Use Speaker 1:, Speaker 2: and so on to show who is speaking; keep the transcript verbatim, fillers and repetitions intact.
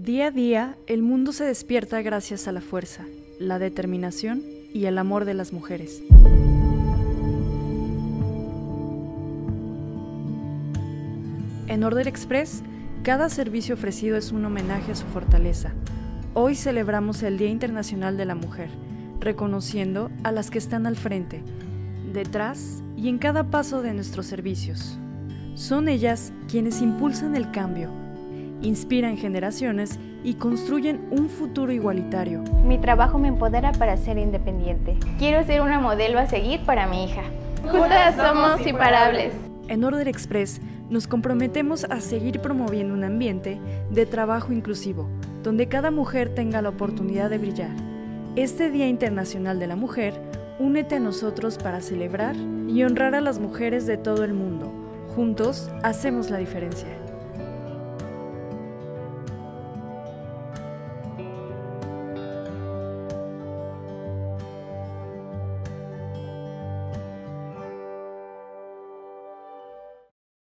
Speaker 1: Día a día, el mundo se despierta gracias a la fuerza, la determinación y el amor de las mujeres. En Order Express, cada servicio ofrecido es un homenaje a su fortaleza. Hoy celebramos el Día Internacional de la Mujer, reconociendo a las que están al frente, detrás y en cada paso de nuestros servicios. Son ellas quienes impulsan el cambio, inspiran generaciones y construyen un futuro igualitario.
Speaker 2: Mi trabajo me empodera para ser independiente. Quiero ser una modelo a seguir para mi hija. Juntas somos imparables.
Speaker 1: En Order Express nos comprometemos a seguir promoviendo un ambiente de trabajo inclusivo, donde cada mujer tenga la oportunidad de brillar. Este Día Internacional de la Mujer, únete a nosotros para celebrar y honrar a las mujeres de todo el mundo. Juntos hacemos la diferencia.